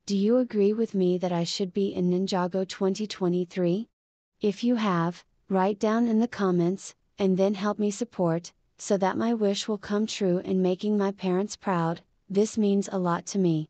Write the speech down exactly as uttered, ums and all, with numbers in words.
Do you agree with me that I should be in Ninjago twenty twenty-three? If you have, write down in the comments, and then help me support, so that my wish will come true in making my parents proud. This means a lot to me.